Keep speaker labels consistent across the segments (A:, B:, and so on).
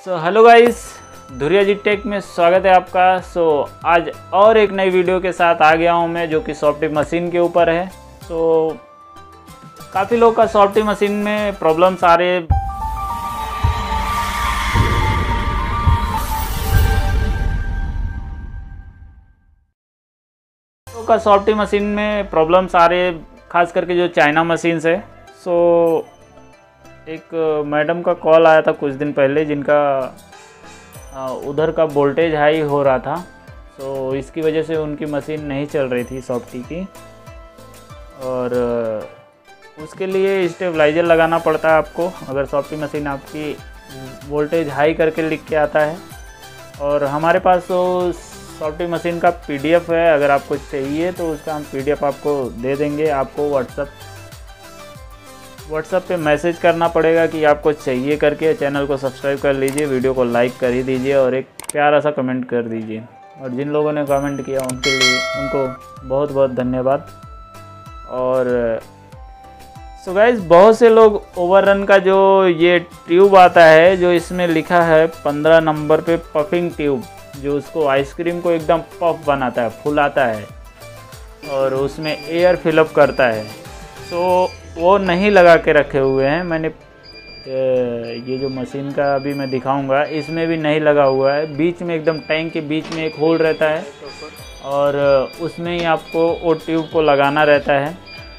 A: Hello guys, Dhuriya G tech में स्वागत है आपका। आज और एक नई वीडियो के साथ आ गया हूं मैं, जो कि सॉफ्टी मशीन के ऊपर है। काफ़ी लोग का सॉफ्टी मशीन में प्रॉब्लम्स आ रहे हैं। सॉफ्टी मशीन में प्रॉब्लम्स आ रहे हैं, खास करके जो चाइना मशीन्स है। एक मैडम का कॉल आया था कुछ दिन पहले, जिनका उधर का वोल्टेज हाई हो रहा था। इसकी वजह से उनकी मशीन नहीं चल रही थी सॉफ्टी की, और उसके लिए स्टेबलाइजर लगाना पड़ता है आपको, अगर सॉफ्टी मशीन आपकी वोल्टेज हाई करके लिख के आता है। और हमारे पास तो सॉफ्टी मशीन का PDF है, अगर आपको चाहिए तो उसका हम PDF आपको दे देंगे। आपको व्हाट्सएप पे मैसेज करना पड़ेगा कि आपको चाहिए करके। चैनल को सब्सक्राइब कर लीजिए, वीडियो को लाइक कर ही दीजिए और एक प्यारा सा कमेंट कर दीजिए। और जिन लोगों ने कमेंट किया उनके लिए उनको बहुत बहुत धन्यवाद। और गाइस, बहुत से लोग ओवररन का जो ये ट्यूब आता है, जो इसमें लिखा है 15 नंबर पे पफिंग ट्यूब, जो उसको आइसक्रीम को एकदम पफ बनाता है, फुलाता है और उसमें एयर फिलअप करता है, वो नहीं लगा के रखे हुए हैं। मैंने ये जो मशीन का अभी मैं दिखाऊंगा, इसमें भी नहीं लगा हुआ है। बीच में एकदम टैंक के बीच में एक होल रहता है और उसमें ही आपको वो ट्यूब को लगाना रहता है।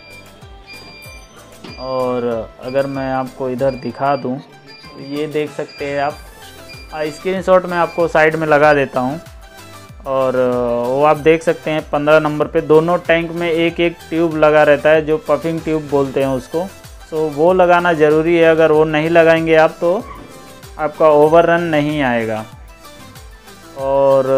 A: और अगर मैं आपको इधर दिखा दूं तो ये देख सकते हैं आप, स्क्रीनशॉट में आपको साइड में लगा देता हूं। और वो आप देख सकते हैं 15 नंबर पे दोनों टैंक में एक एक ट्यूब लगा रहता है, जो पफिंग ट्यूब बोलते हैं उसको। वो लगाना ज़रूरी है। अगर वो नहीं लगाएंगे आप तो आपका ओवररन नहीं आएगा। और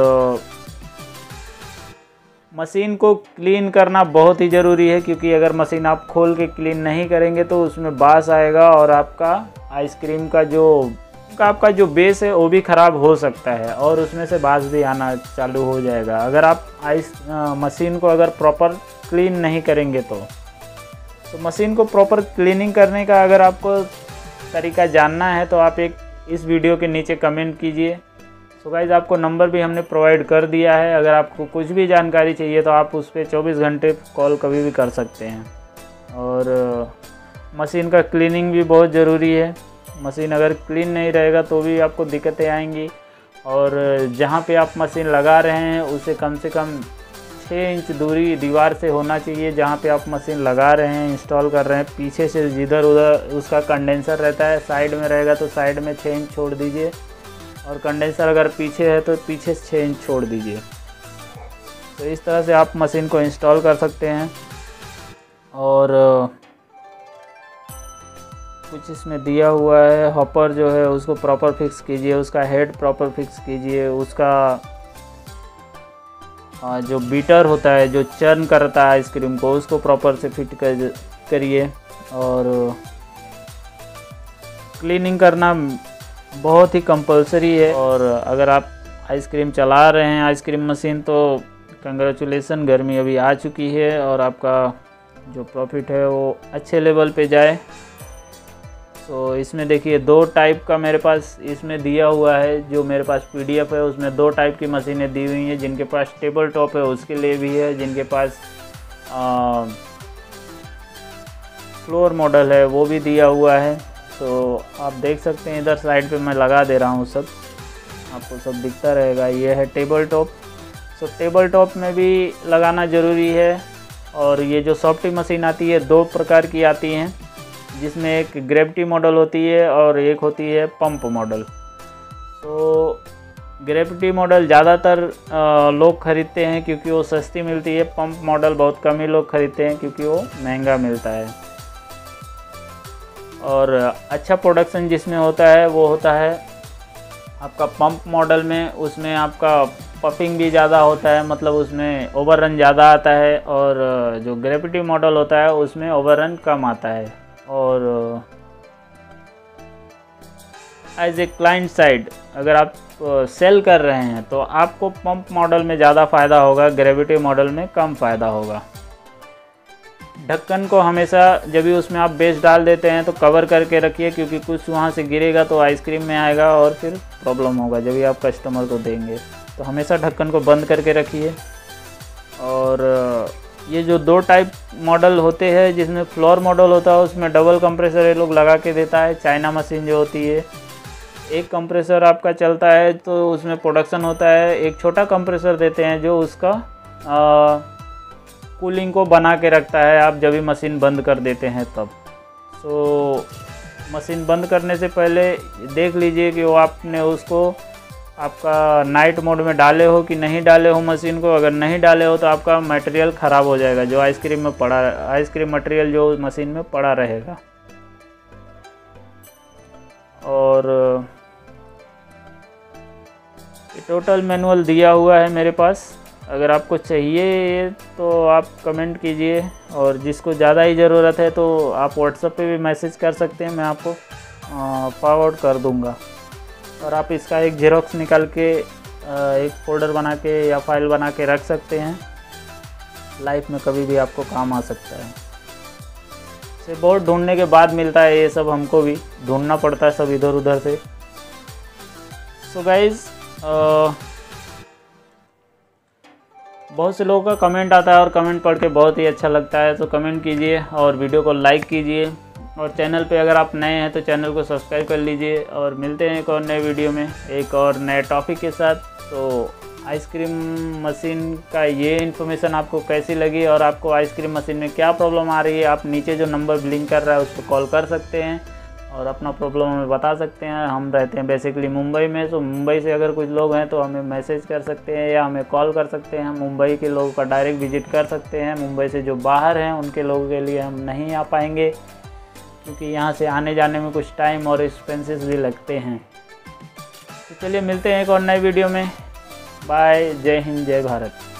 A: मशीन को क्लीन करना बहुत ही ज़रूरी है, क्योंकि अगर मशीन आप खोल के क्लीन नहीं करेंगे तो उसमें बास आएगा और आपका आइसक्रीम का आपका जो बेस है वो भी ख़राब हो सकता है और उसमें से बास भी आना चालू हो जाएगा। अगर आप मशीन को अगर प्रॉपर क्लीन नहीं करेंगे तो मशीन को प्रॉपर क्लीनिंग करने का अगर आपको तरीका जानना है तो आप इस वीडियो के नीचे कमेंट कीजिए। गाइस, आपको नंबर भी हमने प्रोवाइड कर दिया है। अगर आपको कुछ भी जानकारी चाहिए तो आप उस पर 24 घंटे कॉल कभी भी कर सकते हैं। और मशीन का क्लीनिंग भी बहुत ज़रूरी है। मशीन अगर क्लीन नहीं रहेगा तो भी आपको दिक्कतें आएंगी। और जहाँ पे आप मशीन लगा रहे हैं उसे कम से कम 6 इंच दूरी दीवार से होना चाहिए। जहाँ पे आप मशीन लगा रहे हैं, इंस्टॉल कर रहे हैं, पीछे से जिधर उधर उसका कंडेंसर रहता है, साइड में रहेगा तो साइड में 6 इंच छोड़ दीजिए, और कंडेंसर अगर पीछे है तो पीछे से 6 इंच छोड़ दीजिए। तो इस तरह से आप मशीन को इंस्टॉल कर सकते हैं। और कुछ इसमें दिया हुआ है, हॉपर जो है उसको प्रॉपर फिक्स कीजिए, उसका हेड प्रॉपर फिक्स कीजिए, उसका जो बीटर होता है जो चर्न करता है आइसक्रीम को, उसको प्रॉपर से फिट करिए। और क्लीनिंग करना बहुत ही कंपलसरी है। और अगर आप आइसक्रीम चला रहे हैं आइसक्रीम मशीन, तो कंग्रेचुलेसन, गर्मी अभी आ चुकी है और आपका जो प्रॉफिट है वो अच्छे लेवल पे जाए। इसमें देखिए 2 टाइप का मेरे पास इसमें दिया हुआ है। जो मेरे पास PDF है उसमें 2 टाइप की मशीनें दी हुई हैं। जिनके पास टेबल टॉप है उसके लिए भी है, जिनके पास फ्लोर मॉडल है वो भी दिया हुआ है। आप देख सकते हैं, इधर साइड पे मैं लगा दे रहा हूँ, सब आपको सब दिखता रहेगा। ये है टेबल टॉप। टेबल टॉप में भी लगाना ज़रूरी है। और ये जो सॉफ्टी मशीन आती है 2 प्रकार की आती हैं, जिसमें एक ग्रेविटी मॉडल होती है और एक होती है पंप मॉडल। ग्रेविटी मॉडल ज़्यादातर लोग ख़रीदते हैं क्योंकि वो सस्ती मिलती है। पंप मॉडल बहुत कम ही लोग ख़रीदते हैं क्योंकि वो महंगा मिलता है। और अच्छा प्रोडक्शन जिसमें होता है वो होता है आपका पंप मॉडल में। उसमें आपका पफिंग भी ज़्यादा होता है, मतलब उसमें ओवररन ज़्यादा आता है। और जो ग्रेविटी मॉडल होता है उसमें ओवररन कम आता है। और एज ए क्लाइंट साइड अगर आप सेल कर रहे हैं तो आपको पंप मॉडल में ज़्यादा फ़ायदा होगा, ग्रेविटी मॉडल में कम फ़ायदा होगा। ढक्कन को हमेशा जब भी उसमें आप बेस डाल देते हैं तो कवर करके रखिए, क्योंकि कुछ वहाँ से गिरेगा तो आइसक्रीम में आएगा और फिर प्रॉब्लम होगा जब भी आप कस्टमर को देंगे। तो हमेशा ढक्कन को बंद करके रखिए। और ये जो 2 टाइप मॉडल होते हैं, जिसमें फ्लोर मॉडल होता है उसमें डबल कंप्रेसर ये लोग लगा के देता है, चाइना मशीन जो होती है। एक कंप्रेसर आपका चलता है तो उसमें प्रोडक्शन होता है, एक छोटा कंप्रेसर देते हैं जो उसका कूलिंग को बना के रखता है आप जब भी मशीन बंद कर देते हैं तब। सो मशीन बंद करने से पहले देख लीजिए कि वो आपने उसको आपका नाइट मोड में डाले हो कि नहीं डाले हो मशीन को। अगर नहीं डाले हो तो आपका मटेरियल ख़राब हो जाएगा, जो आइसक्रीम में पड़ा, आइसक्रीम मटेरियल जो मशीन में पड़ा रहेगा। और ये टोटल मैनुअल दिया हुआ है मेरे पास, अगर आपको चाहिए तो आप कमेंट कीजिए, और जिसको ज़्यादा ही ज़रूरत है तो आप व्हाट्सएप पे भी मैसेज कर सकते हैं, मैं आपको फॉरवर्ड कर दूंगा। और आप इसका एक जेरोक्स निकाल के एक फोल्डर बना के या फाइल बना के रख सकते हैं, लाइफ में कभी भी आपको काम आ सकता है। इसे बहुत ढूंढने के बाद मिलता है, ये सब हमको भी ढूंढना पड़ता है सब इधर उधर से। सो गाइज़, बहुत से लोगों का कमेंट आता है और कमेंट पढ़ के बहुत ही अच्छा लगता है, तो कमेंट कीजिए और वीडियो को लाइक कीजिए। और चैनल पे अगर आप नए हैं तो चैनल को सब्सक्राइब कर लीजिए। और मिलते हैं एक और नए वीडियो में एक और नए टॉपिक के साथ। तो आइसक्रीम मशीन का ये इन्फॉर्मेशन आपको कैसी लगी और आपको आइसक्रीम मशीन में क्या प्रॉब्लम आ रही है, आप नीचे जो नंबर ब्लिंक कर रहा है उस पर कॉल कर सकते हैं और अपना प्रॉब्लम हमें बता सकते हैं। हम रहते हैं बेसिकली मुंबई में, तो मुंबई से अगर कुछ लोग हैं तो हमें मैसेज कर सकते हैं या हमें कॉल कर सकते हैं। मुंबई के लोगों का डायरेक्ट विजिट कर सकते हैं। मुंबई से जो बाहर हैं उनके लोगों के लिए हम नहीं आ पाएंगे, क्योंकि यहाँ से आने जाने में कुछ टाइम और एक्सपेंसेस भी लगते हैं। तो चलिए मिलते हैं एक और नए वीडियो में। बाय, जय हिंद, जय भारत।